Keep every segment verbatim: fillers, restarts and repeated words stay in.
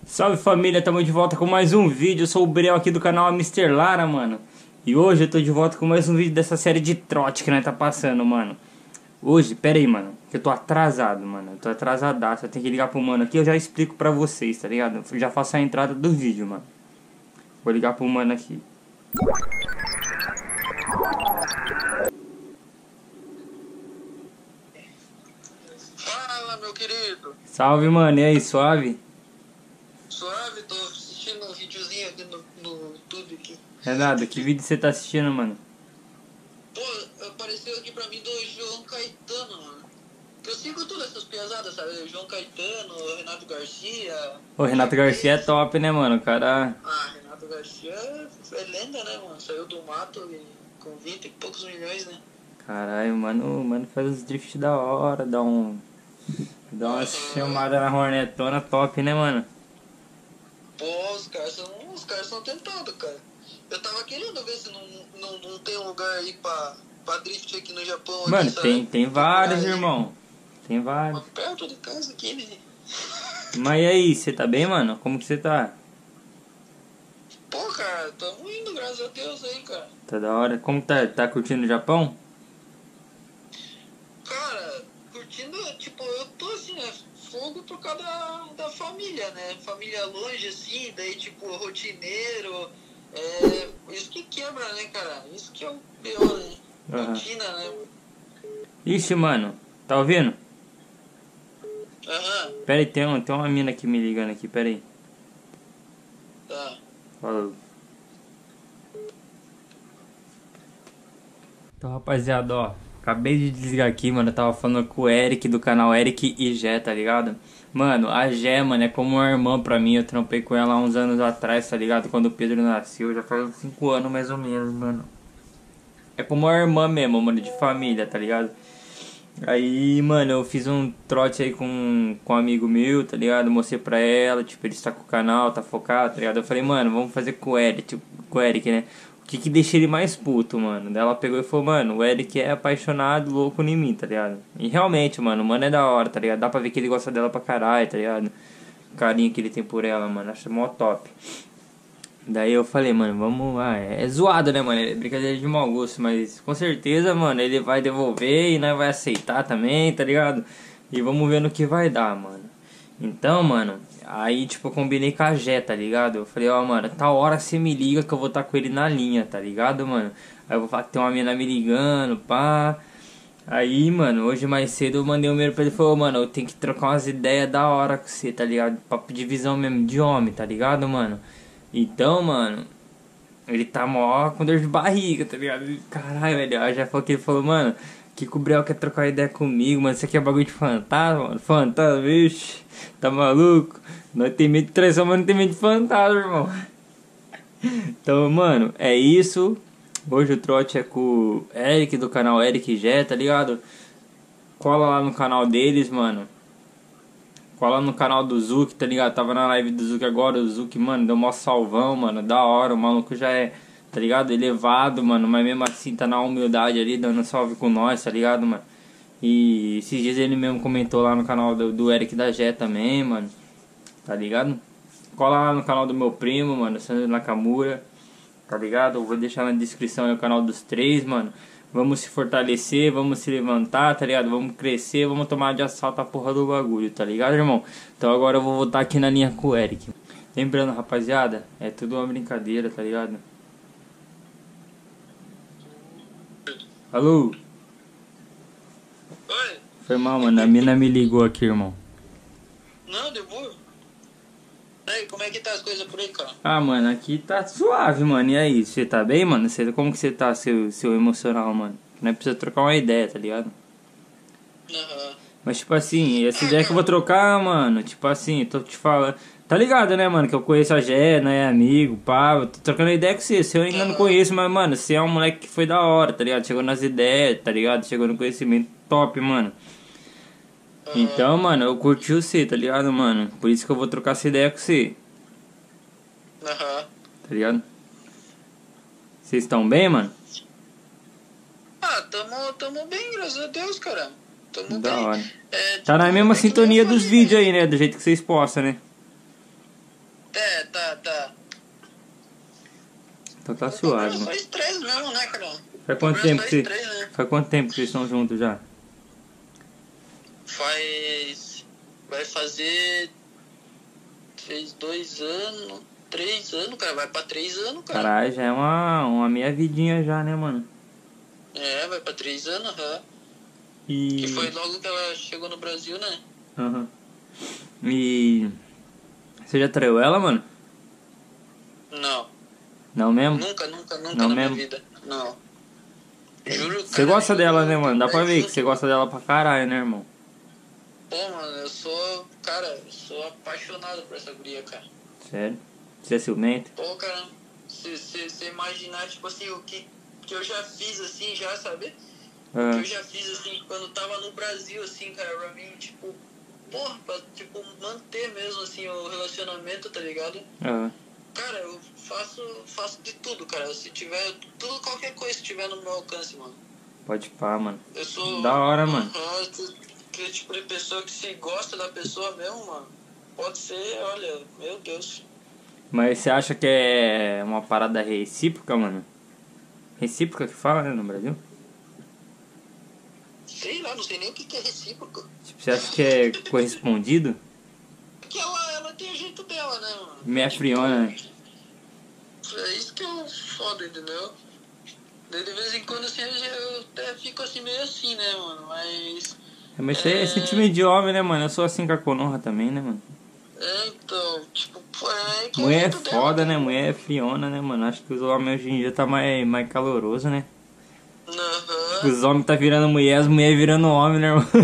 Salve família, tamo de volta com mais um vídeo. Eu sou o Breel aqui do canal mister Lara, mano. E hoje eu tô de volta com mais um vídeo dessa série de trote que nós tá passando, mano. Hoje, pera aí, mano, que eu tô atrasado, mano. Eu tô atrasadaço, eu tenho que ligar pro mano aqui. Eu já explico pra vocês, tá ligado? Eu já faço a entrada do vídeo, mano. Vou ligar pro mano aqui. Fala, meu querido. Salve, mano, e aí, suave? Suave, tô assistindo um videozinho aqui no, no YouTube aqui. É nada, que vídeo você tá assistindo, mano? Pô, apareceu aqui pra mim do João Caetano, mano. Eu sigo todas essas piazadas, sabe? João Caetano, Renato Garcia. O Renato Garcia é top, né, mano? O cara... Ah, Renato Garcia é lenda, né, mano? Saiu do mato e com vinte e poucos milhões, né? Caralho, mano, mano faz uns drift da hora, dá um... Dá uma chamada na hornetona top, né, mano? Pô, os caras são, os caras são tentados, cara. Eu tava querendo ver se não, não, não tem um lugar aí pra, pra drift aqui no Japão. Mano, aqui, tem, sabe? tem vários, Lugar aí. irmão. Tem vários. Perto de casa aqui, né? Mas e aí, você tá bem, mano? Como que você tá? Pô, cara, tamo indo, graças a Deus aí, cara. Tá da hora? Como tá? Tá curtindo o Japão? Cara, curtindo, tipo, eu tô assim, né? Fogo por causa da, da família, né? Família longe, assim, daí, tipo, rotineiro. É, isso que quebra, né, cara? Isso que é o pior, né? Aham. Rotina, né? Ixi, mano. Tá ouvindo? Aham, Pera aí, tem, um, tem uma mina aqui me ligando aqui, pera aí. tá. Falou. Então, rapaziada, ó. Acabei de desligar aqui, mano. Eu tava falando com o Eric do canal Eric e Gé, tá ligado? Mano, a Gé, mano, é como uma irmã pra mim. Eu trampei com ela há uns anos atrás, tá ligado? Quando o Pedro nasceu, já faz uns cinco anos mais ou menos, mano. É como uma irmã mesmo, mano, de família, tá ligado? Aí, mano, eu fiz um trote aí com, com um amigo meu, tá ligado? Mostrei pra ela, tipo, ele está com o canal, tá focado, tá ligado? Eu falei, mano, vamos fazer com o Eric, tipo, com o Eric, né? O que que deixa ele mais puto, mano? Daí ela pegou e falou, mano, o Eric é apaixonado, louco em mim, tá ligado? E realmente, mano, o mano é da hora, tá ligado? Dá pra ver que ele gosta dela pra caralho, tá ligado? O carinho que ele tem por ela, mano, acho mó top. Daí eu falei, mano, vamos... Ah, é, é zoado, né, mano? É brincadeira de mau gosto, mas com certeza, mano, ele vai devolver e nós vai aceitar também, tá ligado? E vamos ver no que vai dar, mano. Então, mano, aí, tipo, eu combinei com a Jé, tá ligado? Eu falei, ó, mano, tal hora você me liga que eu vou estar com ele na linha, tá ligado, mano? Aí eu vou falar que tem uma mina me ligando, pá... Aí, mano, hoje mais cedo eu mandei um e-mail pra ele e falou, mano, eu tenho que trocar umas ideias da hora com você, tá ligado? Papo de visão mesmo, de homem, tá ligado, mano? Então, mano, ele tá mó com dor de barriga, tá ligado? Caralho, velho, aí já falou que ele falou, mano, que o Breel quer trocar ideia comigo, mano, isso aqui é bagulho de fantasma, mano, fantasma, vixe, tá maluco? Nós tem medo de traição, mas não tem medo de fantasma, irmão. Então, mano, é isso. Hoje o trote é com o Eric do canal Eric e Gé, tá ligado? Cola lá no canal deles, mano. Cola no canal do Zuki, tá ligado? Tava na live do Zuki agora, o Zuki, mano, deu mó salvão, mano, da hora, o maluco já é, tá ligado? Elevado, mano, mas mesmo assim tá na humildade ali, dando salve com nós, tá ligado, mano? E esses dias ele mesmo comentou lá no canal do, do Eric da Jé também, mano, tá ligado? Cola lá no canal do meu primo, mano, Sandro Nakamura, tá ligado? Eu vou deixar na descrição aí o canal dos três, mano. Vamos se fortalecer, vamos se levantar, tá ligado? Vamos crescer, vamos tomar de assalto a porra do bagulho, tá ligado, irmão? Então agora eu vou voltar aqui na linha com o Eric. Lembrando, rapaziada, é tudo uma brincadeira, tá ligado? Alô? Oi? Foi mal, mano, a mina me ligou aqui, irmão. Não, de boa. Aí, como é que tá as coisas por aí, cara? Ah, mano, aqui tá suave, mano. E aí, você tá bem, mano? Você, como que você tá, seu, seu emocional, mano? Não é precisa trocar uma ideia, tá ligado? Aham. Mas, tipo assim, essa ideia que eu vou trocar, mano, tipo assim, tô te falando... Tá ligado, né, mano, que eu conheço a Gé, né, amigo, pá, eu tô trocando ideia com você. Você eu ainda não conheço, mas, mano, você é um moleque que foi da hora, tá ligado? Chegou nas ideias, tá ligado? Chegou no conhecimento top, mano. Então, mano, eu curti você, tá ligado, mano? Por isso que eu vou trocar essa ideia com você, Aham. tá ligado? Vocês estão bem, mano? Ah, tamo, tamo bem, graças a Deus, cara. Tamo Da bem. hora. É, Tá na tipo, mesma é que nem sintonia eu dos falei, vídeos aí, né? Do jeito que vocês postam, né? tá, tá. Então tá O problema suave, é só mano. estresse mesmo, né, cara? Faz O quanto problema tempo é que só você... estresse, né? Faz quanto tempo que vocês estão juntos já? Faz. Vai fazer. Fez dois anos. Três anos, cara. Vai pra três anos, cara. Caralho, já é uma, uma meia vidinha já, né, mano? É, vai pra três anos, aham. E... Que foi logo que ela chegou no Brasil, né? Aham. E... Você já traiu ela, mano? Não. Não mesmo? Nunca, nunca, nunca Não na minha mesmo? vida. Não. Juro, Você cara, gosta juro, dela, né, mano? Dá pra mas ver que juro você gosta dela pra caralho, né, irmão? Pô, mano, eu sou. Cara, eu sou apaixonado por essa guria, cara. Sério? Você é ciumento? Pô, cara, se você imaginar, tipo assim, o que, que eu já fiz, assim, já, sabe? O que Ah, eu já fiz, assim, quando tava no Brasil, assim, cara, pra mim, tipo, porra, pra, tipo, manter mesmo, assim, o relacionamento, tá ligado? ah. Cara, eu faço, faço de tudo, cara. Se tiver, tudo, qualquer coisa que tiver no meu alcance, mano. Pode pá, mano. Eu sou. Da hora, mano. Aham, que tipo de pessoa que se gosta da pessoa mesmo, mano. Pode ser, olha, meu Deus. Mas você acha que é uma parada recíproca, mano? Recíproca que fala, né, no Brasil? Sei lá, não sei nem o que que é recíproco. Tipo, você acha que é correspondido? Porque ela, ela tem o jeito dela, né, mano? Meia friona, né? É isso que é foda, entendeu? Daí de vez em quando assim, eu até fico assim meio assim, né, mano? Mas. Mas isso aí é sentimento de homem, né, mano? Eu sou assim com a Konoha também, né, mano? É, então, tipo, pô, é que é o Mulher é jeito dela, foda, tá né? ligado? Mulher é friona, né, mano? Acho que os homens hoje em dia tá mais, mais caloroso, né? Aham. Os homens tá virando mulher, as mulheres virando homem, né, irmão?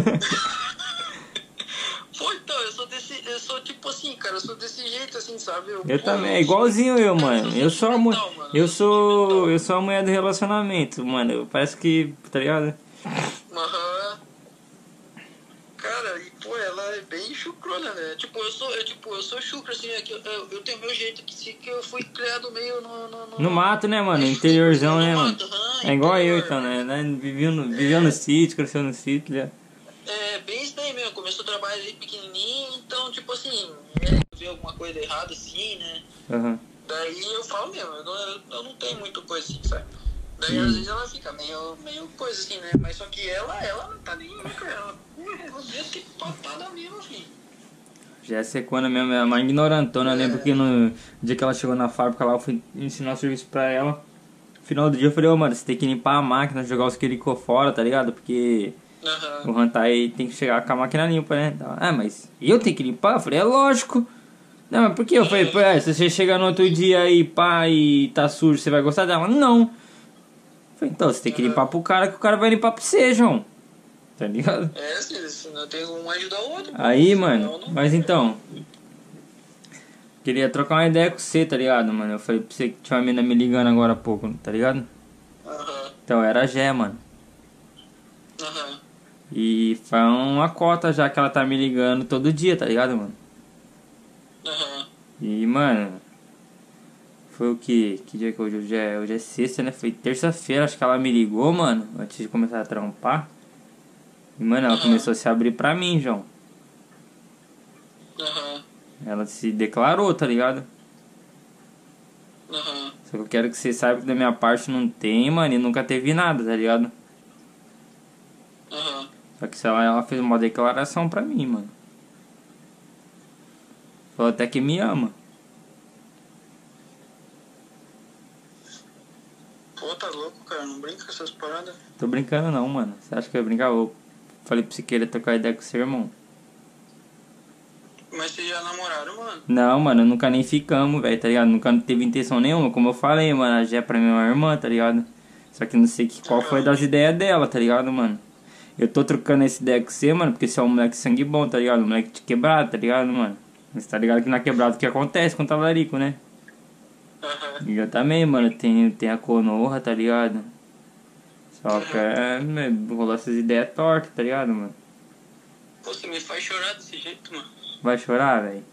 Pô, então, eu sou desse. Eu sou tipo assim, cara, eu sou desse jeito assim, sabe? Eu, Eu pô, também, eu é sou- igualzinho eu, cara, mano. Eu sou a mulher. sentimental, mano, Eu sou. sentimental. Eu sou a mulher do relacionamento, mano. Eu- Parece que, tá ligado? Aham. Cara, e pô, ela é bem chucrona, né? Tipo, eu sou, eu, tipo, eu sou chucro, assim, é que eu, eu, eu tenho meu jeito que, se- que eu fui criado meio no. No, no, No mato, né, mano? no Interiorzão, no né, mano? mato, aham, É igual eu, interior. então, né? né? Viveu no, viveu no sítio, cresceu no sítio, né? É bem isso daí mesmo, começou a trabalhar ali pequenininho, então, tipo assim, é, ver alguma coisa errada assim, né? Aham. Daí eu falo mesmo, eu não, eu, eu não tenho muito coisa assim, sabe? Daí Hum. às vezes ela fica meio, meio coisa assim, né? Mas só que ela, ela não tá nem aí, cara. Ela, porra, ela devia ter patada mesmo, assim. Já é secona mesmo, é uma ignorantona. Eu lembro que no dia que ela chegou na fábrica lá, eu fui ensinar o serviço pra ela. No final do dia eu falei, ô mano, você tem que limpar a máquina, jogar os quericô fora, tá ligado? Porque Aham. o Hantai tem que chegar com a máquina limpa, né? Ah, mas eu tenho que limpar? Eu falei, é lógico. Não, mas por que? Eu falei, pô, é, se você chegar no outro dia aí, pá, e tá sujo, você vai gostar dela? Não. Eu falei, então, você tem que limpar pro cara, que o cara vai limpar pra você, João. Tá ligado? É, assim, senão tem um ajudar o outro. Aí, Senão mano, não- mas então, queria trocar uma ideia com você, tá ligado, mano? Eu falei pra você que tinha uma mina me ligando agora há pouco, tá ligado? Aham. Então, era a Gé, mano. Aham. E foi uma cota já que ela tá me ligando todo dia, tá ligado, mano? Aham. E, mano, foi o que? Que dia que hoje? Hoje é, hoje é sexta, né? Foi terça-feira, acho que ela me ligou, mano, antes de começar a trampar. E, mano, ela Aham. começou a se abrir pra mim, João. Aham. Ela se declarou, tá ligado? Aham. Só que eu quero que você saiba que da minha parte não tem, mano, e nunca teve nada, tá ligado? Aham. Só que se ela, ela fez uma declaração pra mim, mano. Falou até que me ama. Pô, tá louco, cara. Não brinca com essas paradas. Tô brincando não, mano. Você acha que eu ia brincar? Eu falei pra você querer trocar ideia com seu irmão. Mas vocês já namoraram, mano? Não, mano, nunca nem ficamos, velho, tá ligado? Nunca teve intenção nenhuma, como eu falei, mano. A Gé pra mim é uma irmã, tá ligado? Só que não sei que, qual foi das ideias dela, tá ligado, mano? Eu tô trocando essa ideia com você, mano, porque você é um moleque sangue bom, tá ligado? Um moleque de quebrado, tá ligado, mano? Você tá ligado que na quebrada o que acontece com o talarico, né? Aham. E eu também, mano, tem, tem a Konoha, tá ligado? Só que é, né, rolou essas ideias tortas, tá ligado, mano? Pô, você me faz chorar desse jeito, mano. Vai chorar, velho?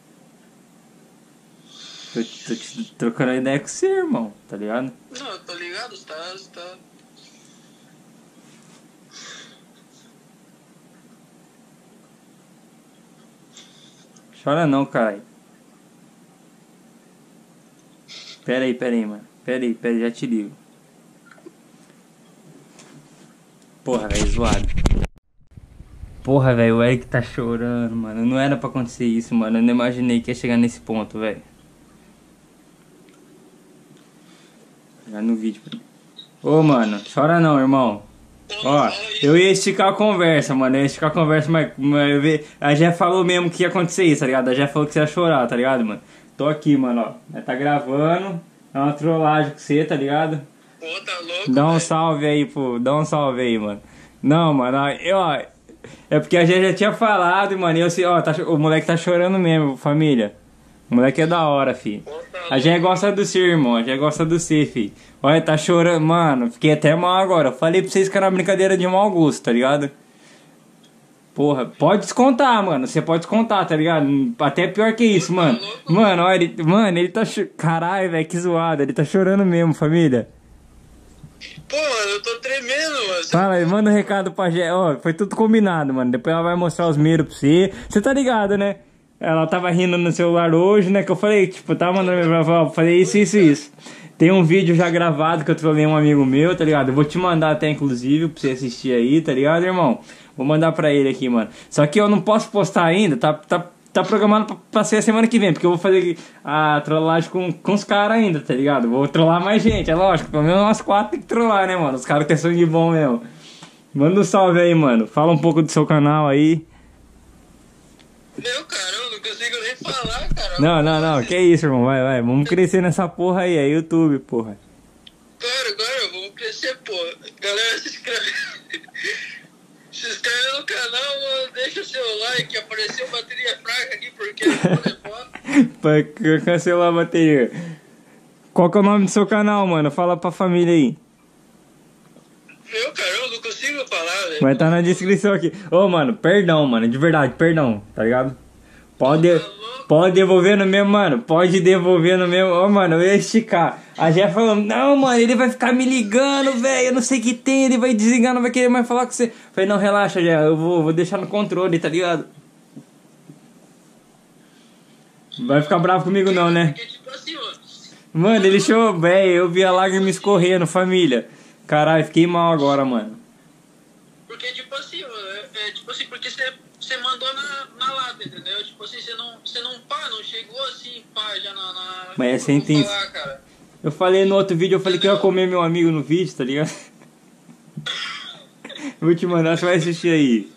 Tô, tô te trocando ideia com você, irmão, tá ligado? Não, eu tô ligado, você tá, você tá... Chora não, caralho. Pera aí, pera aí, mano. Pera aí, pera aí, já te ligo. Porra, velho, zoado. Porra, velho, o Eric tá chorando, mano. Não era pra acontecer isso, mano. Eu não imaginei que ia chegar nesse ponto, velho. Já no vídeo. Ô, mano, chora não, irmão. Ó, eu ia esticar a conversa, mano. Eu ia esticar a conversa, mas, mas eu vi... a Jé falou mesmo que ia acontecer isso, tá ligado? A Jé falou que você ia chorar, tá ligado, mano? Tô aqui, mano, ó. Tá gravando. É uma trollagem com você, tá ligado? Pô, tá louco, Dá um véio. salve aí, pô. Dá um salve aí, mano. Não, mano, ó, eu, ó, é porque a gente já tinha falado, mano. E eu sei, ó, tá, o moleque tá chorando mesmo, família. O moleque é da hora, fi. Pô, tá A gente gosta do seu, irmão. A gente gosta do você, fi. Olha, tá chorando, mano. Fiquei até mal agora. Eu falei pra vocês que era uma brincadeira de mau gosto, tá ligado? Porra, pode descontar, mano. Você pode descontar, tá ligado? Até pior que isso, mano. Mano, olha, ele, mano, ele tá chorando. Caralho, velho, que zoado. Ele tá chorando mesmo, família. Pô, mano, eu tô tremendo, mano. Fala aí, manda um recado pra Jé. Ó, foi tudo combinado, mano. Depois ela vai mostrar os meiros pra você. Você tá ligado, né? Ela tava rindo no celular hoje, né? Que eu falei, tipo, tava mandando pra falar, falei isso, isso, isso. Tem um vídeo já gravado que eu trolei um amigo meu, tá ligado? Eu vou te mandar até, inclusive, pra você assistir aí, tá ligado, irmão? Vou mandar pra ele aqui, mano. Só que eu não posso postar ainda, tá, tá, tá programado pra, pra ser a semana que vem, porque eu vou fazer a trollagem com, com os caras ainda, tá ligado? Vou trollar mais gente, é lógico. Pelo menos nós quatro tem que trollar, né, mano? Os caras que são de bom mesmo. Manda um salve aí, mano. Fala um pouco do seu canal aí. Meu caramba, não consigo nem falar, cara. Não, não, não. Que isso, irmão. Vai, vai. Vamos crescer nessa porra aí. É YouTube, porra. Claro, claro, vamos crescer, pô. Galera, se inscreve. Se inscreve no canal, mano. Deixa o seu like. Apareceu bateria fraca aqui porque é foda. Pra cancelar a bateria. Qual que é o nome do seu canal, mano? Fala pra família aí. Meu caramba, não consigo falar, velho. Vai estar na descrição aqui. Ô, mano, perdão, mano. De verdade, perdão. Tá ligado? Pode, pode devolver no mesmo, mano. Pode devolver no mesmo. Ô, mano, eu ia esticar. A Jé falou, não, mano, ele vai ficar me ligando, velho. Eu não sei o que tem. Ele vai desligar, não vai querer mais falar com você. Falei, não, relaxa, Jé. Eu vou, vou deixar no controle, tá ligado? Vai ficar bravo comigo, não, né? Porque, tipo assim, mano. Mano, ele chorou, velho. Eu vi a lágrima escorrendo, família. Caralho, fiquei mal agora, mano. Porque, tipo assim, mano, é, é tipo assim, porque você, você mandou na, na lata, entendeu? Tipo assim, você não, você não, pá, não chegou assim, pá, já na... na Mas é sem intenção. falar, cara. Eu falei no outro vídeo, eu falei que eu ia comer meu amigo no vídeo, tá ligado? Vou te mandar, você vai assistir aí.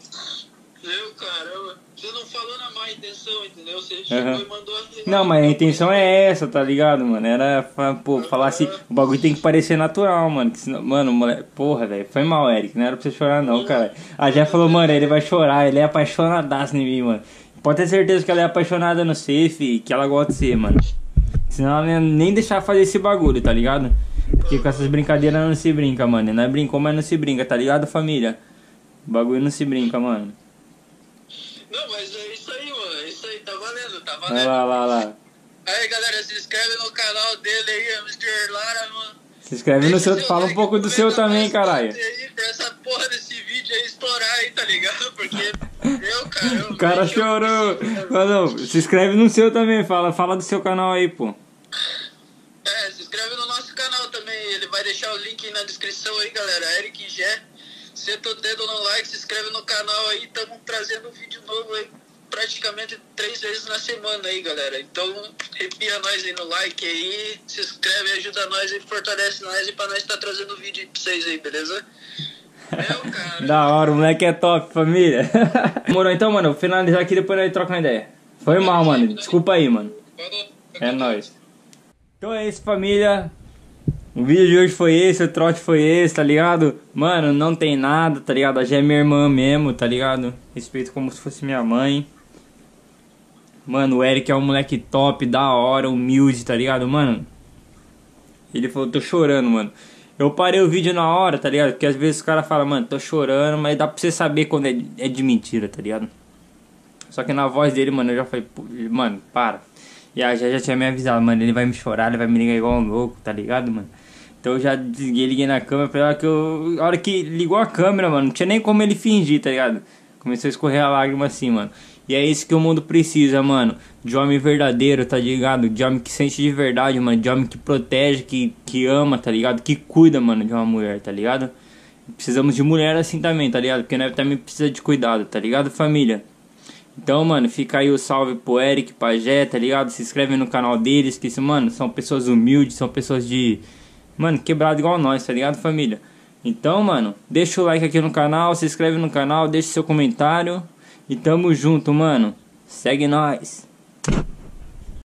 Meu caramba, você não falou na má intenção, entendeu? Você chegou Uhum. e mandou assim. Não, mas a intenção é essa, tá ligado, mano? Era, fa- pô, falar assim, o bagulho tem que parecer natural, mano. Que senão, mano, moleque, porra, velho, foi mal, Eric, não era pra você chorar não, cara. A Jé falou, mano, ele vai chorar, ele é apaixonadaço em mim, mano. Pode ter certeza que ela é apaixonada no Safe, que ela gosta de ser, mano. Senão ela não ia nem deixar fazer esse bagulho, tá ligado? Porque com essas brincadeiras não se brinca, mano. Não é brincou, mas não se brinca, tá ligado, família? O bagulho não se brinca, mano. Não, mas é isso aí, mano, é isso aí, tá valendo, tá Olha valendo. lá, lá, lá. Aí, galera, se inscreve no canal dele aí, mister Lara, mano. Se inscreve no seu, fala um pouco do seu também, caralho. Aí, pra essa porra desse vídeo aí estourar aí, tá ligado? Porque, meu caramba. O cara velho, chorou. eu- Falou, se inscreve no seu também, fala, fala do seu canal aí, pô. É, se inscreve no nosso canal também, ele vai deixar o link aí na descrição aí, galera. Eric Jé, senta o dedo no like, se inscreve no canal aí, estamos trazendo vídeo novo aí, praticamente três vezes na semana aí, galera. Então, arrepia nós aí no like aí, se inscreve, ajuda nós e fortalece nós e pra nós estar tá trazendo vídeo pra vocês aí, beleza? Meu cara. Da hora, o moleque é top, família. Demorou então, mano, vou finalizar aqui, depois nós trocamos uma ideia. Foi mal, mano, desculpa aí, mano. Falou. É nóis. Então é isso, família. O vídeo de hoje foi esse, o trote foi esse, tá ligado? Mano, não tem nada, tá ligado? A Jé é minha irmã mesmo, tá ligado? Respeito como se fosse minha mãe. Mano, o Eric é um moleque top, da hora, humilde, tá ligado, mano? Ele falou, tô chorando, mano. Eu parei o vídeo na hora, tá ligado? Porque às vezes o cara fala, mano, tô chorando, mas dá pra você saber quando é, é de mentira, tá ligado? Só que na voz dele, mano, eu já falei, mano, para. E a Jé já tinha me avisado, mano, ele vai me chorar, ele vai me ligar igual um louco, tá ligado, mano? Então eu já desliguei, liguei na câmera pra ela que eu... A hora que ligou a câmera, mano, não tinha nem como ele fingir, tá ligado? Começou a escorrer a lágrima assim, mano. E é isso que o mundo precisa, mano. De homem verdadeiro, tá ligado? De homem que sente de verdade, mano. De homem que protege, que, que ama, tá ligado? Que cuida, mano, de uma mulher, tá ligado? Precisamos de mulher assim também, tá ligado? Porque nós também precisa de cuidado, tá ligado, família? Então, mano, fica aí o salve pro Eric, pra Jé, tá ligado? Se inscreve no canal deles, que isso, mano, são pessoas humildes, são pessoas de... Mano, quebrado igual nós, tá ligado, família? Então, mano, deixa o like aqui no canal, se inscreve no canal, deixa seu comentário. E tamo junto, mano. Segue nós.